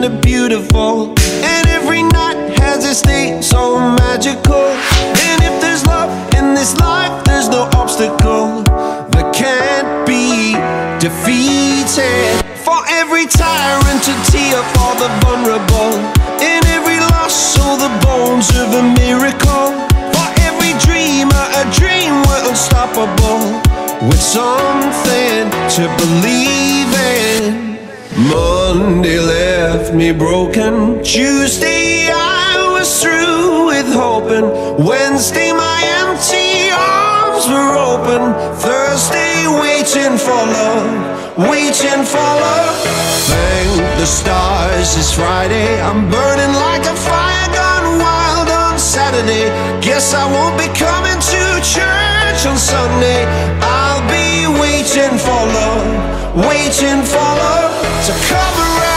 kinda beautiful, and every night has its day so magical. And if there's love in this life, there's no obstacle that can't be defeated. For every tyrant to tear for the vulnerable, in every loss all the bones of a miracle. For every dreamer a dream, we're unstoppable, with something to believe in. Monday left me broken, Tuesday I was through with hoping, Wednesday my empty arms were open, Thursday waiting for love, waiting for love. Thank the stars it's Friday, I'm burning like a fire gone wild on Saturday. Guess I won't be coming to church on Sunday. I'll be waiting for love, waiting for love to come around.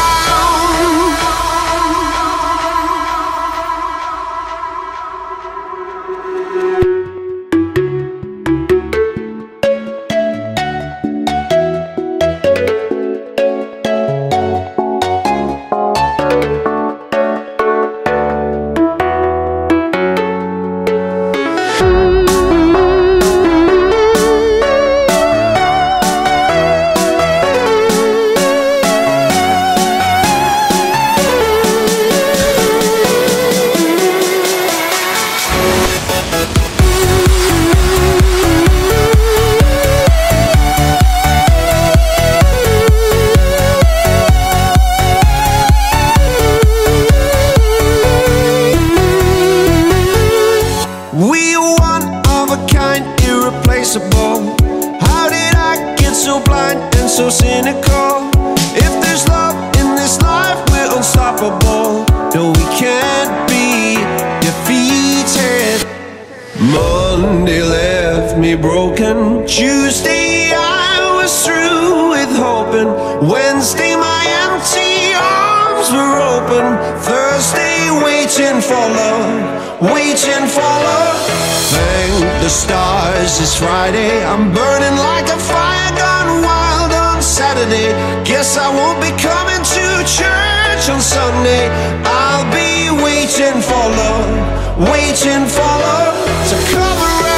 How did I get so blind and so cynical? If there's love in this life, we're unstoppable. No, we can't be defeated. Monday left me broken, Tuesday I was through with hoping, Wednesday my empty arms were open, Thursday waiting for love, waiting for love. Thank the stars it's Friday, I'm burning like a fire gone wild on Saturday. Guess I won't be coming to church on Sunday. I'll be waiting for love, waiting for love to come around.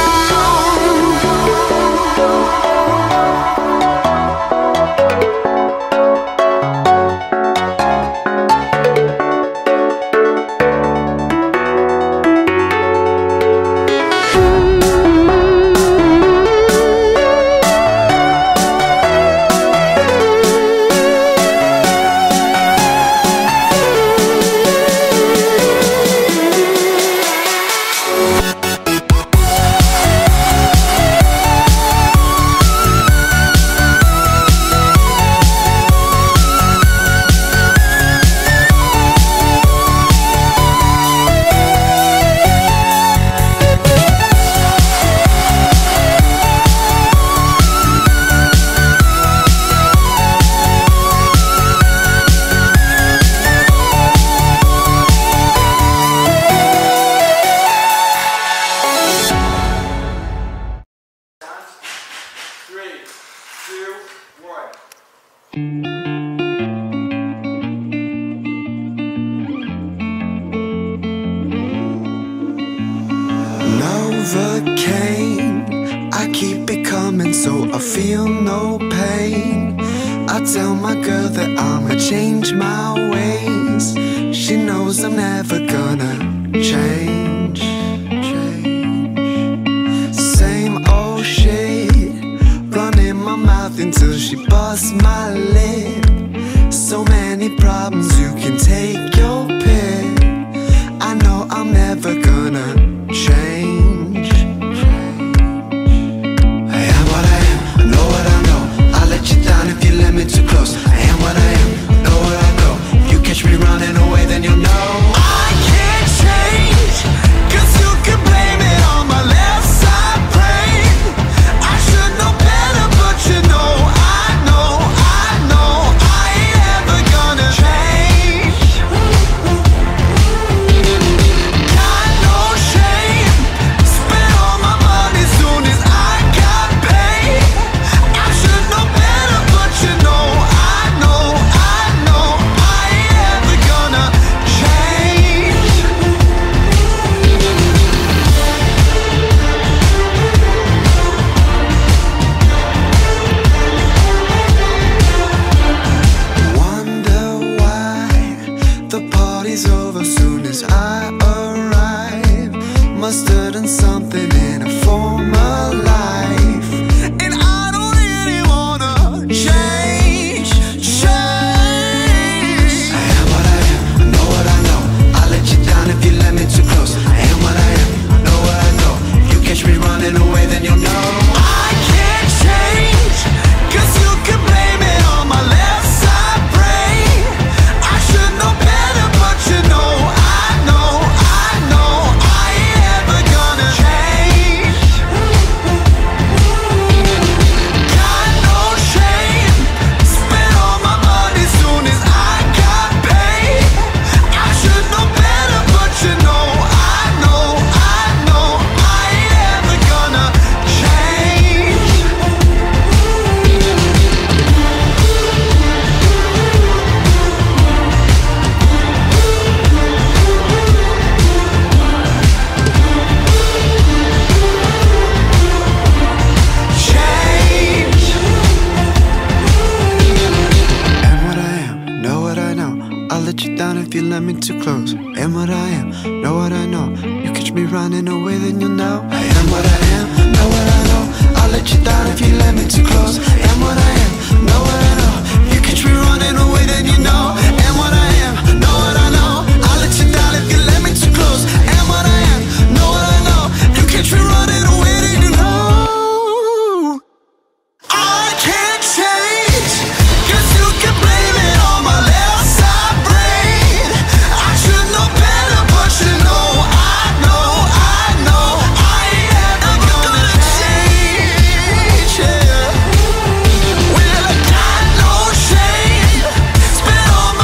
Novocaine, I keep it coming so I feel no pain. I tell my girl that I'ma change my ways. She knows I'm never gonna change. Same old shit, running my mouth until she busts my lip. So many problems, you can take your pick. I know I'm never gonna change. I am what I am, I know what I know. I'll let you down if you let me too close. I am what I am, I know what I know. If you catch me running away, then you'll know I can't change, 'cause you can blame it on my left side brain. I should know better, but you know I ain't ever gonna change. soon as I arrive. Must have done something in a former life, and I don't really wanna change. I am what I am, I know what I know. I'll let you down if you let me too close. I am what I am, I know what I know. If you catch me running away, then you'll know I can't change, 'cause you can blame it on my left side brain. I should know better, but you know I know I ain't ever gonna change. Got no shame, spent all my money soon as I got paid. I should know better, but you know I know I ain't ever gonna change. Change. Am what I am, know what I know. I'll let you down if you let me too close. Am what I am, know what I know. You catch me running away, then you'll know I am what I am, know what I know. I'll let you down if you let me too close. Am what I am, know what I know. You catch me running away, then you know. Am what I am, know what I know. I'll let you down if you let me too close. Am what I am, know what I know. You catch me running away, then you know I can't change, 'cause you can blame it on my left side brain. I should know better, but you know I know I ain't ever gonna change, yeah. Well, I got no shame, spent all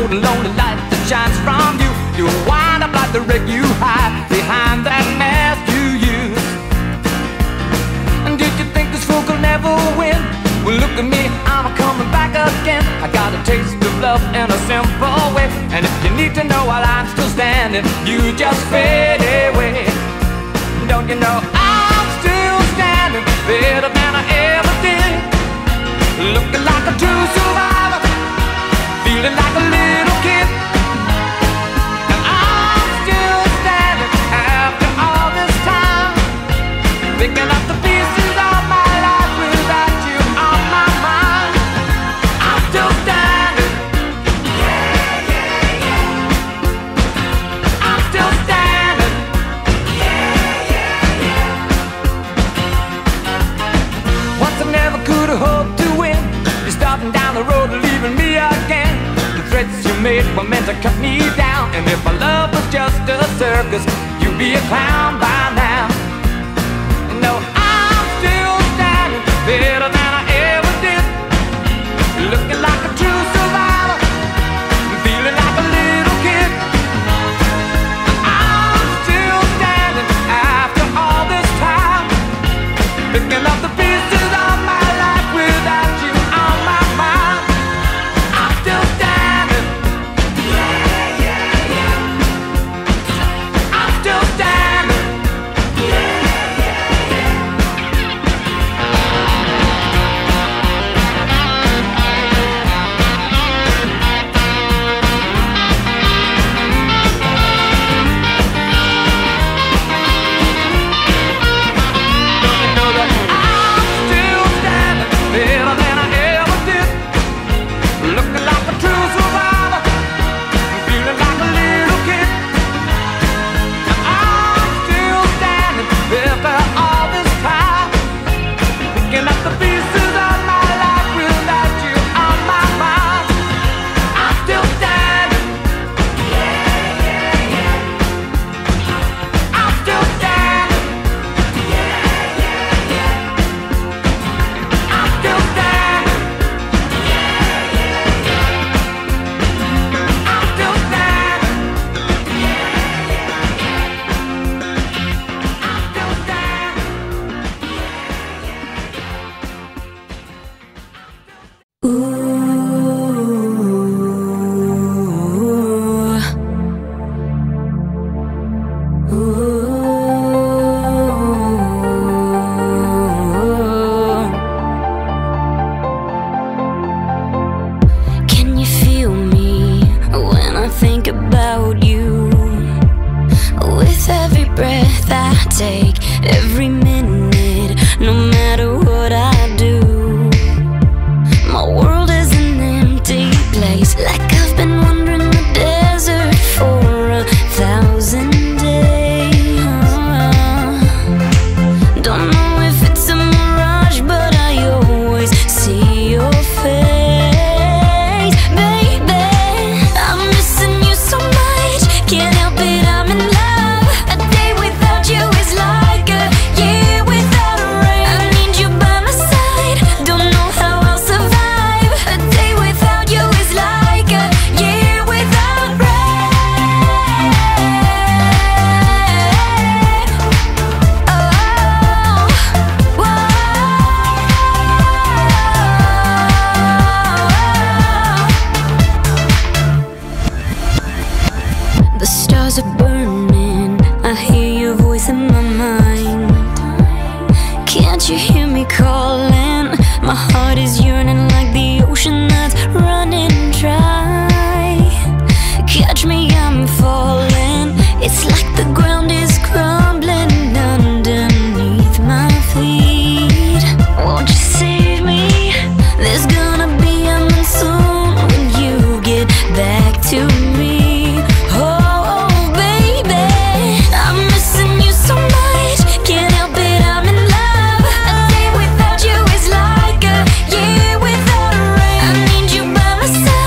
the lonely light that shines from you. You wind up like the wreck you hide behind that mask you use. And did you think this fool could never win? Well, look at me, I'm coming back again. I got a taste of love in a simple way. And if you need to know while I'm still standing, you just fade away. Don't you know I'm still standing better than I ever did? Looking like a true survivor, feeling like a little kid. And I'm still standing after all this time, picking up the pieces of my life without you on my mind. I'm still standing. Yeah, yeah, yeah. I'm still standing. Yeah, yeah, yeah. Once I never could have hoped to win. You're starting down the road and leaving me again. The threats you made were meant to cut me down. And if my love was just a circus, you'd be a clown by now. No, I'm still standing better than I ever did. Looking like a true survivor, feeling like a little kid. I'm still standing after all this time, picking up the pieces of my life without you on my mind. I'm still standing. Yeah, yeah, yeah. I'm still standing. Yeah, yeah, yeah. Don't you know that I'm still standing better than I ever did? Looking like a true survivor, feeling like a little kid. I'm still standing after all this time, picking up the pieces of my life without you on my mind. I'm still standing. Yeah, yeah, yeah. I'm still standing. Yeah, yeah, yeah. I'm still standing. Yeah, yeah, yeah. I'm still standing. Yeah, yeah, yeah. I'm still standing. Can you feel me when I think about you? With every breath I take, every minute, no matter what I do, my world is an empty place, like I've been wandering the desert for 1,000 days. Don't know if it's a mirage, but I always see your face, baby. I'm missing you so much, can't help it, I'm in love. A day without you is like a year without a rain. I need you by my side, don't know how I'll survive. A day without you is like a year without rain. Oh, whoa. The stars are burning, I hear your voice in my mind. Can't you hear me calling? My heart is yearning like the ocean that's running dry. Catch me, I'm falling. It's like the ground is crumbling underneath my feet. Won't you save me? There's gonna be a monsoon when you get back to me. Oh, baby, I'm missing you so much, can't help it, I'm in love. A day without you is like a year without a rain. I need you by my side.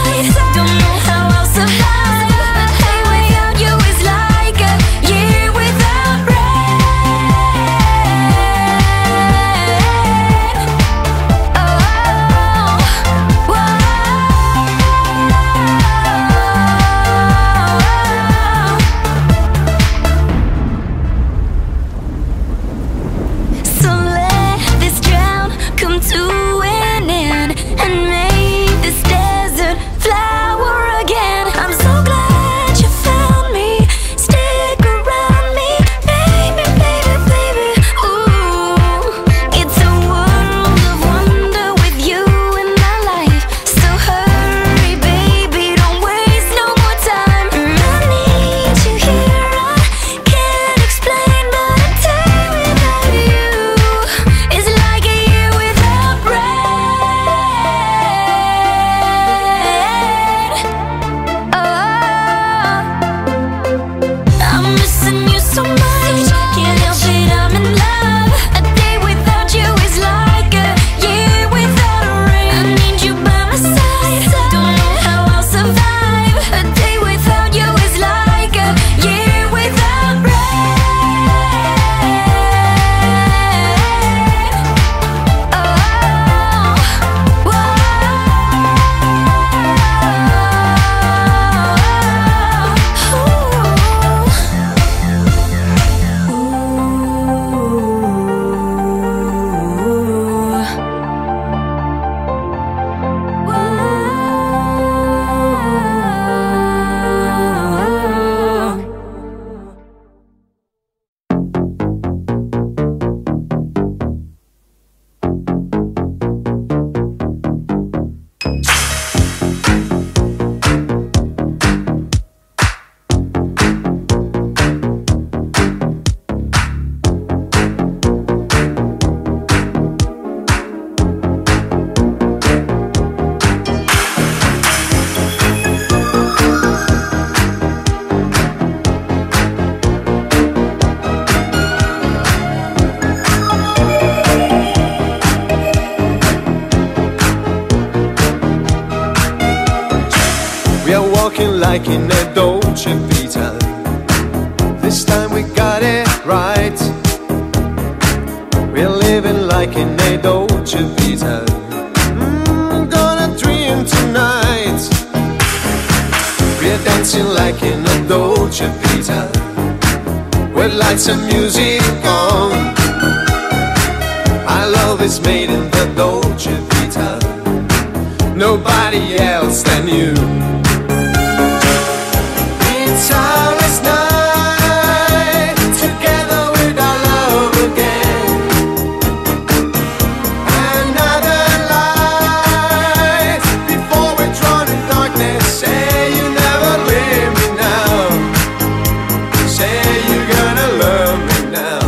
like in a Dolce Vita. This time we got it right. We're living like in a Dolce Vita. Gonna dream tonight. We're dancing like in a Dolce Vita, with lights and music on. Our love is made in the Dolce Vita, nobody else than you. It's our last night together with our love again. Another light before we're drawn in darkness. Say you never leave me now. Say you're gonna love me now.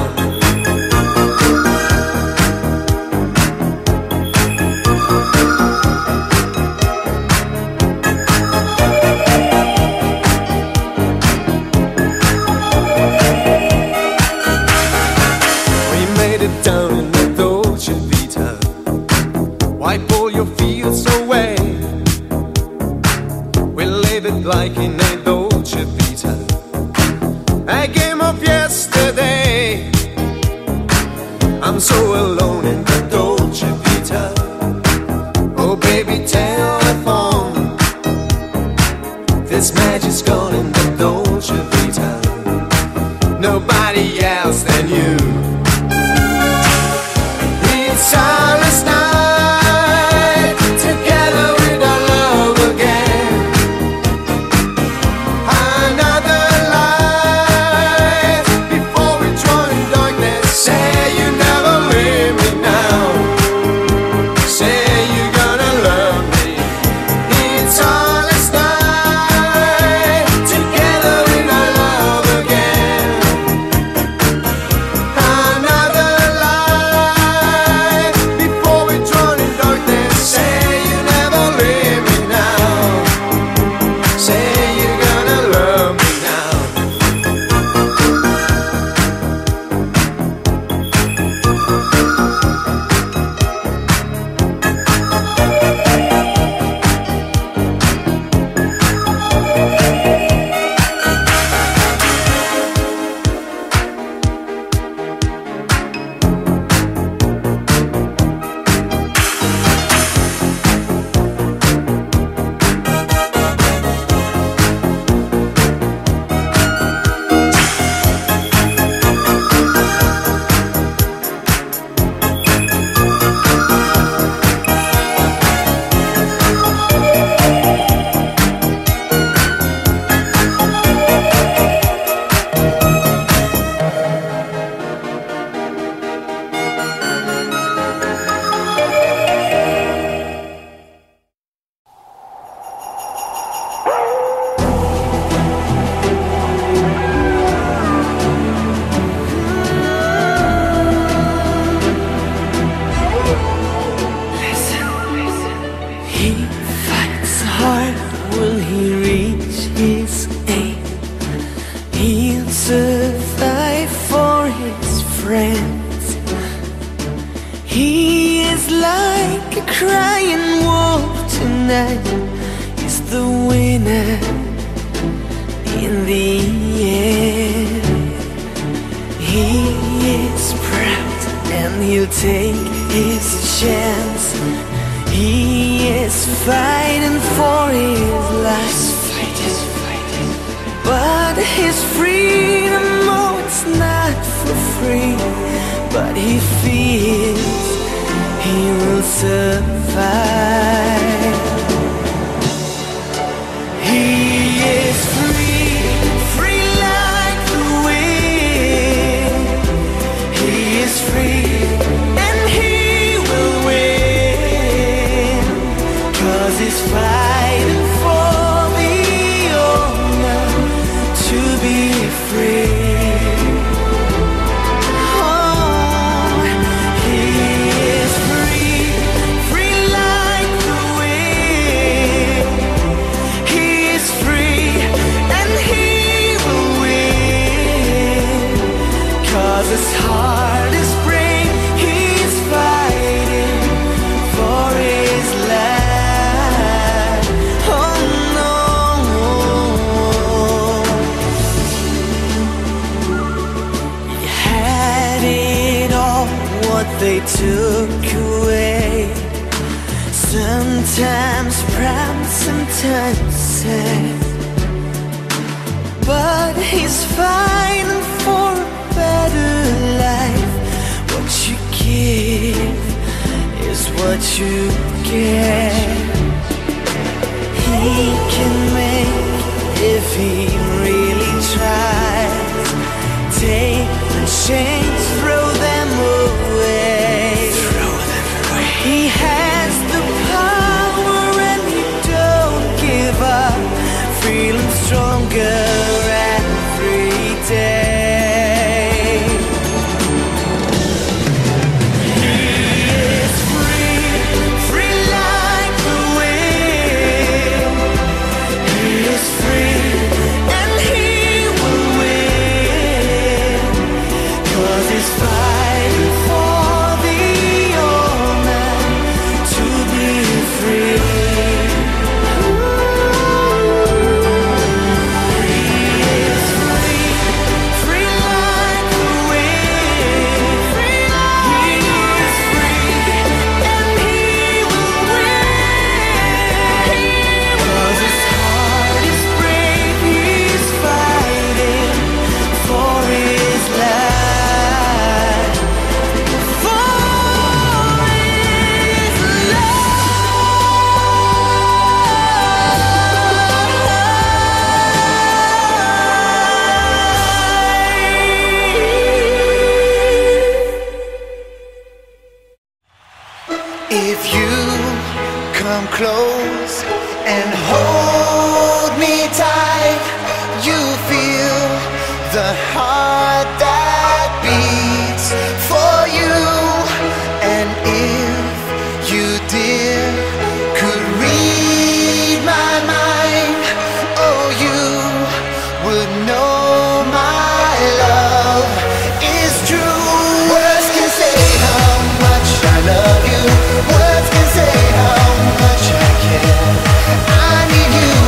Down in the Dolce Vita, wipe all your fears away. We live it like in a Dolce Vita, a game of yesterday. I'm so alone in the Dolce Vita. Oh baby, telephone. This magic's gone in the Dolce Vita, nobody else than you. It's our last night together with our love again. Another light before we draw in darkness. Say you never leave me now. Say you're gonna love me. It's our last night together with our love again. Another light before we drown in darkness. Say you never leave me now. Say you're gonna love me now. He fights hard, will he reach his aim? He'll survive for his friends. He is like a crying wolf tonight. He's the winner in the end. He is proud and he'll take his chance. He is fighting for his life, but his freedom, oh, it's not for free. But he feels he will survive. He is free, free like the wind. He is free and he will win, 'cause he's fighting for the honor to be free. Oh, he is free, free like sunset, but he's fighting for a better life. What you give is what you get. He can make if he really tries. Take the chains, throw them away. Throw them away. He has the power and he don't give up. Feeling stronger every day. He is free, free like the wind. He is free and he will win. 'Cause he's fighting for the all-man to be free. If you come close and hold me tight, you feel the heart that beats for you. And if you, dear, could read my mind, oh, you would know my love is true. Words can say how much I love you. Words can say how much I care. I need you.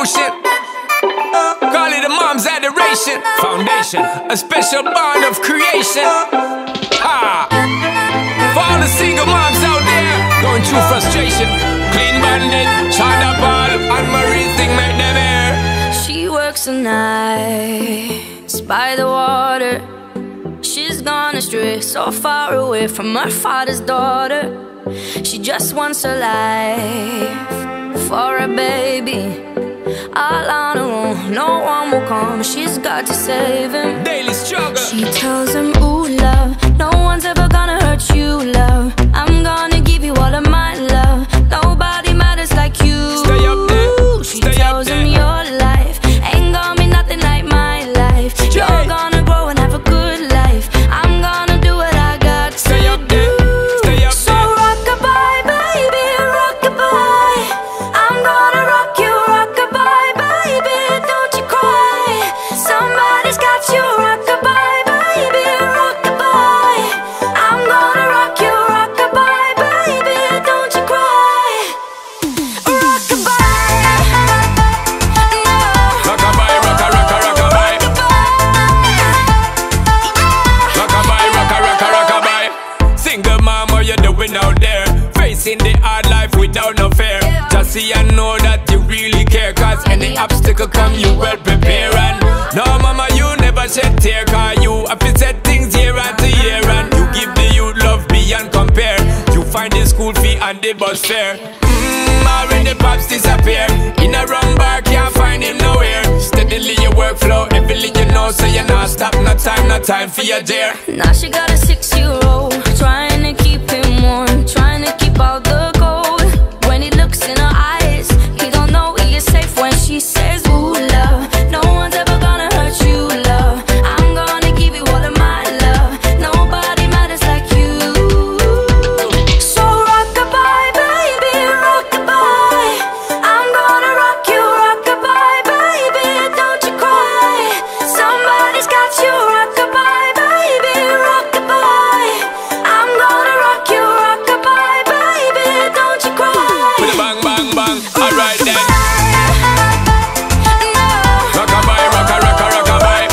emotion. Call it a mom's adoration. Foundation, a special bond of creation. Ha! For all the single moms out there going through frustration, Clean Bandit, Shonda Paul, and Marie thing make them air. She works the nights by the water. She's gone astray, so far away from her father's daughter. She just wants a life for a baby. All on her own, no one will come. She's got to save him. Daily struggle. She tells him, ooh, love, no one's ever gonna hurt you, love. I'm gonna give you all of my love. Nobody matters like you. Stay up there. She tells him your life ain't gonna be nothing like my life. You're gonna grow and have a good life. I'm gonna do what I got to Stay up there. Stay up so there. rock-a-bye, baby, rock-a-bye. I'm gonna rock you, rock-a-bye, baby, don't you cry. Somebody's got you, rock-a-bye, baby, rock-a-bye. I'm gonna rock you, rock-a-bye, baby, don't you cry. Rock-a-bye, no. Rock-a-bye, rock-a-rock-a-rock-a-bye. Rock-a-bye, rock-a-rock-a-rock-a-bye. Single mom, what you doing out there? Facing the hard life without no fear. Just see and know that you really care. Cause any obstacle come, you well prepare. And no mama, you never shed tear. Cause you have to set things year after year. And you give the youth love beyond compare. You find the school fee and the bus fare. Already pops disappear. In a wrong bar, can't find him nowhere. Steadily your workflow, everything you know. So you not stop, no time for your dear. Now she got a 6-year-old, trying to keep him warm, trying to keep out the cold. When he looks in her eyes, he don't know he is safe when she says, ooh, love, no one's ever gonna hurt you, love. I'm gonna give you all of my love. Nobody matters like you. So rock-a-bye, baby, rock-a-bye. I'm gonna rock you, rock-a-bye, baby, don't you cry. Somebody's got you, rock-a-bye, baby, rock-a-bye. I'm gonna rock you, rock-a-bye, baby, don't you cry. With a bang, bang, bang. Alright then. No. Rock-a-bye, rock-a-rock-a-rock-a-bye.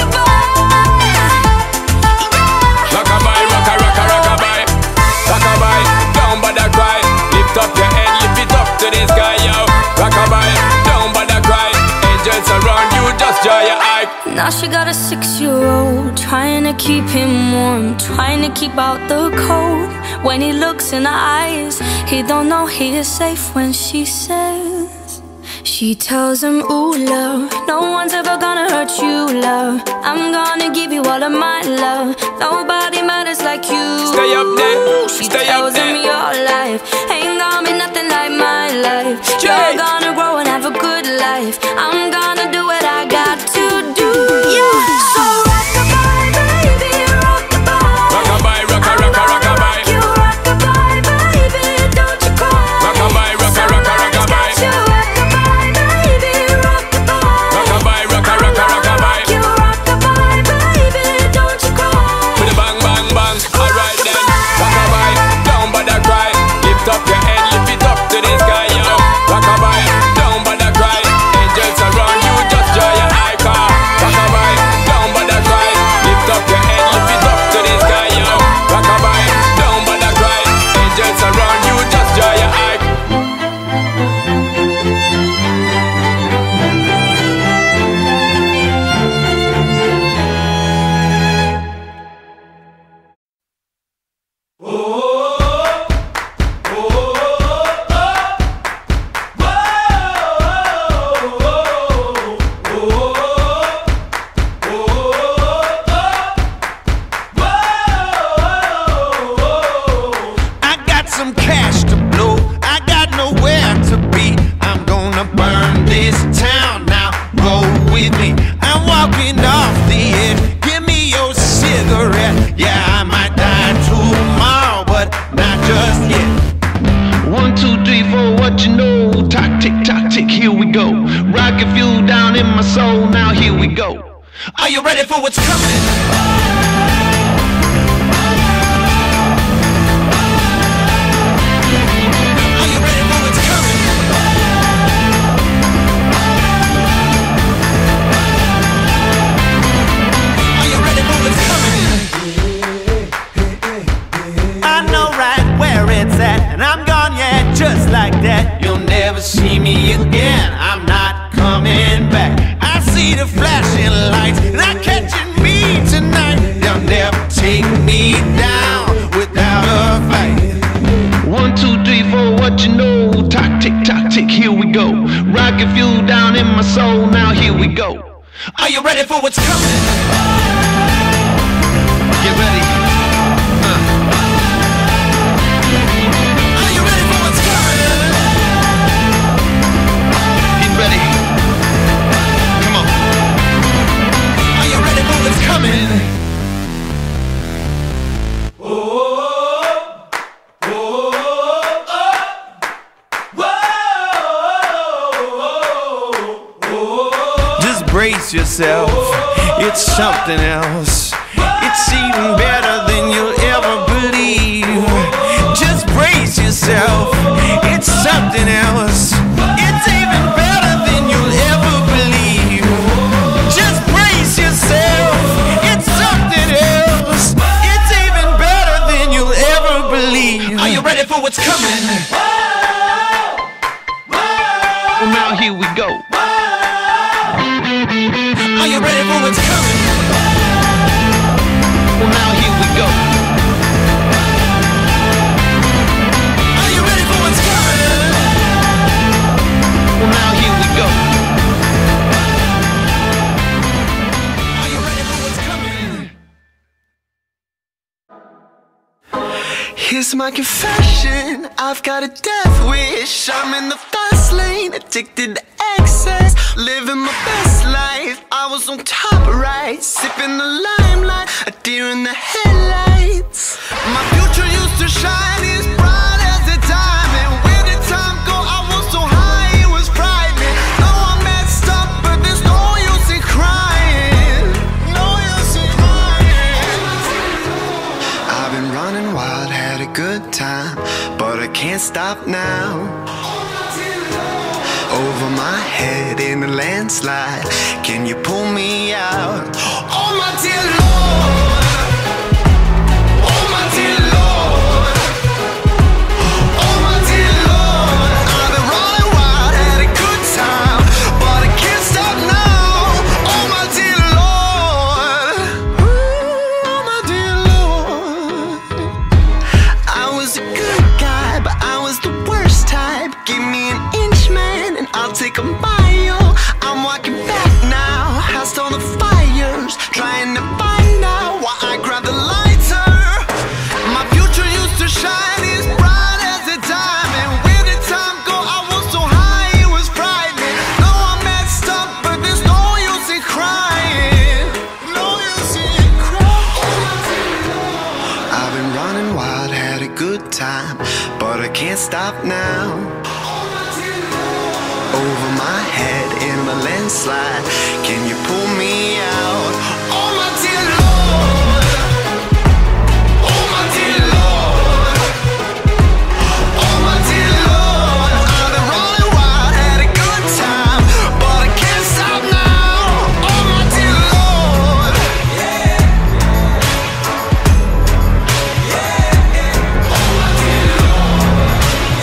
Rock-a-bye, rock-a-rock-a-rock-a-bye. Rock-a-bye, don't bother cry. Lift up your head, lift it up to the sky, yo. Rock-a-bye, don't bother cry. Angels around you, just draw your eye. Now she got a 6-year-old, trying to keep him warm, trying to keep out the cold. When he looks in her eyes, he don't know he is safe when she says. She tells him, ooh, love, no one's ever gonna hurt you, love. I'm gonna give you all of my love. Nobody matters like you. Stay up there, She stay tells up there. him your life ain't gonna be nothing like my life. You're gonna grow and have a good life. I'm gonna do what I got to do. So rock-a-bye, baby, rock-a-bye. Rock-a-bye, rock-a-rock-a-rock-a-bye. You rock-a-bye, baby, don't you cry. Rock-a-bye, rock-a-rock-a-rock-a-bye. You rock-a-bye, baby, rock-a-bye. Rock-a-bye, rock-a-rock-a-rock-a-bye. You rock-a-bye, baby, don't you cry. With a bang, bang, bang. Alright then. Rock-a-bye, don't bother cry. Lift up your head, lift it up to the sky, yo. Rock-a-bye, don't bother cry. Angels around you, just draw your eye car. Rock-a-bye, don't bother cry. Lift up your head, lift it up to the sky, yo. Rock-a-bye, don't bother cry. Angels around you, just draw your eye. I got some cash to blow, I got nowhere to be. I'm gonna burn this town now, roll with me. I'm walking off the edge, give me your cigarette. Yeah, I might die tomorrow, but not just yet. 1, 2, 3, 4, what you know? Tock, tick, tock, tick, here we go. Rocket fuel down in my soul, now here we go. Are you ready for what's coming? Are you ready for what's coming? tick tock tick, here we go. Rocket fuel down in my soul, now here we go. Are you ready for what's coming? Get ready. Are you ready for what's coming? Get ready. Come on. Are you ready for what's coming? Just brace yourself, it's something else. It's even better than you'll ever believe. Just brace yourself, it's something else. It's even better than you'll ever believe. Just brace yourself, it's something else. It's even better than you'll ever believe. Are you ready for what's coming? Well, now here we go. Are you ready for what's coming? Well, now here we go. Are you ready for what's coming? Well, now here we go. Are you ready for what's coming? Here's my confession, I've got a death wish. I'm in the fast lane, addicted to excess, living my best life. I was on top right, sipping the limelight, a deer in the headlights. My future used to shine as bright as the diamond. Where did time go? I was so high, it was frightening. No, I messed up, but there's no use in crying. No use in crying. I've been running wild, had a good time, but I can't stop now. Over my head in a landslide, can you pull me out? Oh my dear Lord, oh my dear Lord, oh my dear Lord. I've been running wild, had a good time, but I can't stop now. Oh my dear Lord, ooh, oh my dear Lord. I was a good guy, but I was the worst type. Give me an inch, man, and I'll take a mile. I'm walking back now, past all the fires, trying to find out why I grabbed the lighter. My future used to shine as bright as a diamond. Where did time go? I was so high, it was frightening. No, I messed up, but there's no use in crying. No use in crying. I've been running wild, had a good time, but I can't stop now. Over my head in a landslide, can you pull me out? Oh my dear Lord, oh my dear Lord, oh my dear Lord. I've been running wild, had a good time, but I can't stop now. Oh my dear Lord, yeah, yeah, oh my dear Lord,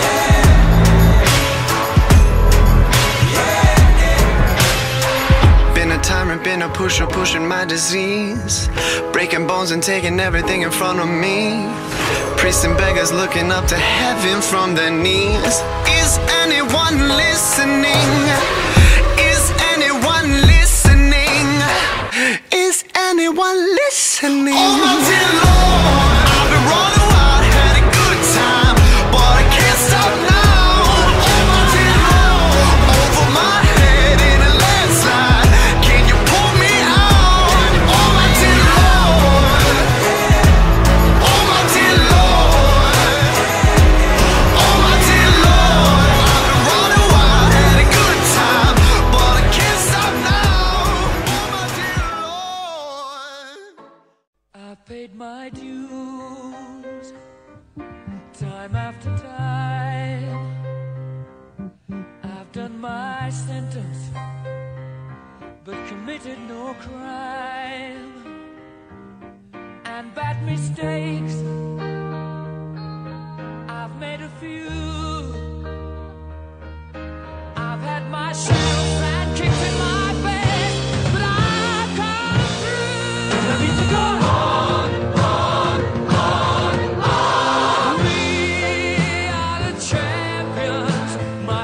yeah. Been a tyrant, been a pusher, pushing my disease, breaking bones and taking everything in front of me. Priests and beggars looking up to heaven from their knees. Is anyone listening? Is anyone listening? Is anyone listening? Oh my dear Lord, I've been running wild, had a good time, but I can't stop now. Oh my dear Lord, over my head in a landslide, can you pull me out? Oh my dear Lord, oh my dear Lord, oh my dear Lord. I've been running wild, had a good time, but I can't stop now. Oh my dear Lord. I paid my dues, time after time. I've done my sentence, but committed no crime. And bad mistakes, I've made a few. I've had my share of sand kicks in my face, but I've come through. I need to go on, on, on, on. We are the champions. My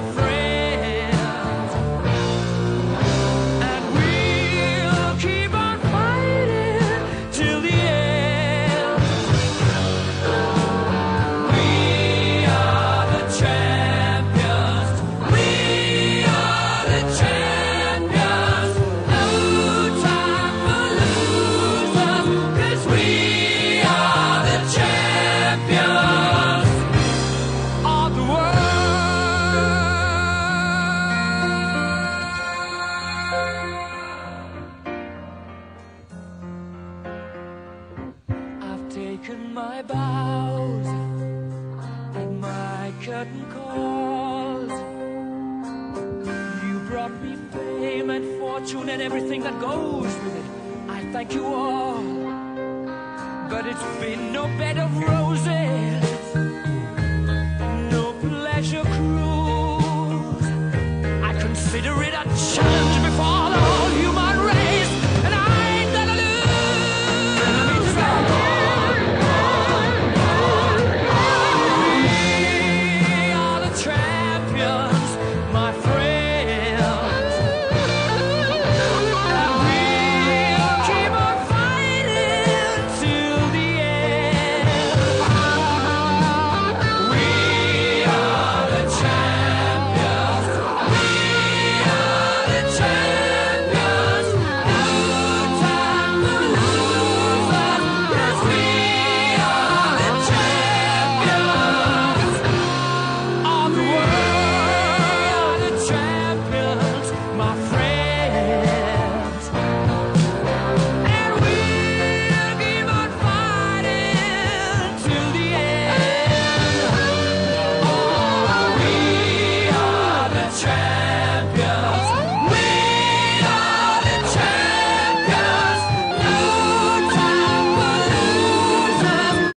brought me fame and fortune and everything that goes with it. I thank you all, but it's been no bed of roses.